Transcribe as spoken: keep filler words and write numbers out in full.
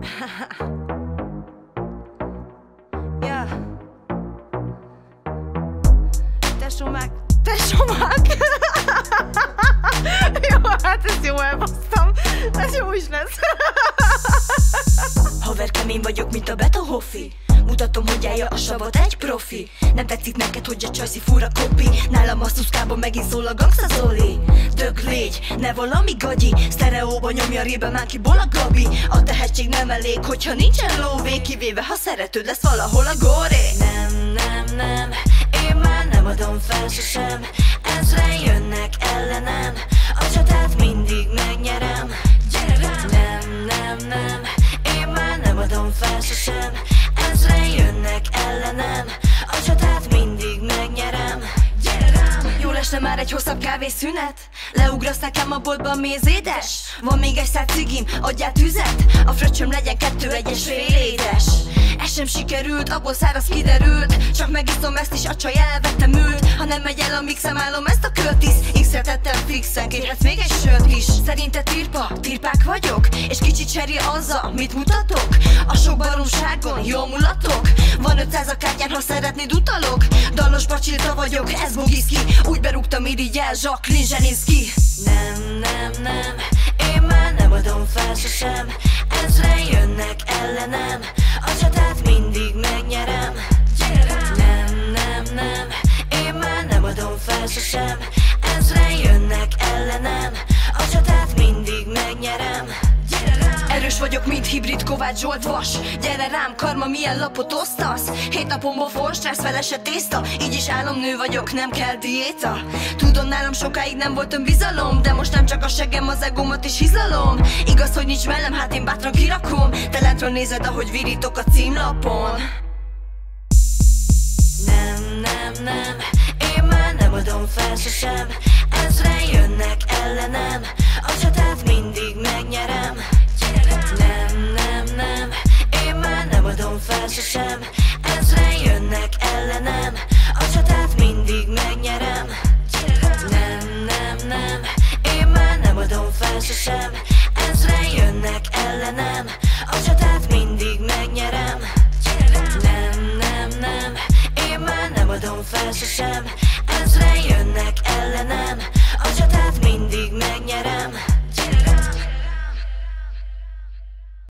Ja. Tesómák, tesómák! Jó, hát ezt jó elbasztam. Ez jó is lesz. Haver, kemény vagyok, mint a Beta Hoffi. Mutatom, hogy állja a savat egy profi. Nem tetszik neked, hogy a csajszi fura kopi. Nálam a szuszkában megint szól a gangsta Zoli. Dög légy, ne valami gagyi. Sztereóba nyomja rébe Mánkiból a Gabi. A tehetség nem elég, hogyha nincsen lóvé. Kivéve, ha szeretőd lesz valahol a goré. Nem, nem, nem, én már nem adom fel sosem. Ezren jönnek ellenem, a csatát mindig megnyerem. Gyere rám! Nem, nem, nem, én már nem adom fel sosem. Ezren jönnek ellenem, a csatát mindig megnyerem. Gyere rám! Jól esne már egy hosszabb kávészünet? Leugrasz nekem a boltba, mézédes? Van még egy száz cigim, adjál tüzet? A fröccsöm legyen kettő egyes fél édes. Ez sem sikerült, abból száraz kiderült. Csak megiszom ezt is, a csaj elvettem ült. Ha nem megy el a mixem, állom ezt a Curtis. X-re tettem fixen, kérhetsz még egy sört is. Szerinted tirpa? Tirpák vagyok? És kicsit cseré azzal, mit mutatok? A sok baromságon jól mulatok? Van ötszáz a kártyán, ha szeretnéd utalok. Dalos pacsilta vagyok, ez Bogiszki. Úgy berúgtam irigyel, Jacqueline Zselinszky. Nem, nem, nem, én már nem adom fel sosem. Ezren jönnek ellenem, a csatát mindig megnyerem. Gyere rám! Nem, nem, nem, én már nem adom fel sosem. Ezren jönnek ellenem, a csatát mindig megnyerem. Gyere rám! Erős vagyok, mint hibrid Kovács Zsolt Vas. Gyere rám, karma, milyen lapot osztasz? Hét napomból for stressz, felesett tészta. Így is álomnő vagyok, nem kell diéta. Tudom, nálam sokáig nem volt önbizalom, de most nem csak a seggem, az egómat is hizlalom. Igaz, hogy nincs velem, hát én bátran kirakom. Te lentről nézed, ahogy virítok a címlapon. Nem, nem, nem, én már nem adom fel sosem. Ezren jönnek ellenem, a csatát mindig megnyerem. Nem, nem, nem, én már nem adom fel sosem. Ezren jönnek ellenem, a csatát mindig megnyerem. Nem, nem, nem, én már nem adom fel sosem. Ezren jönnek ellenem, a csatát mindig megnyerem. Nem, nem, nem, én már nem adom fel sosem.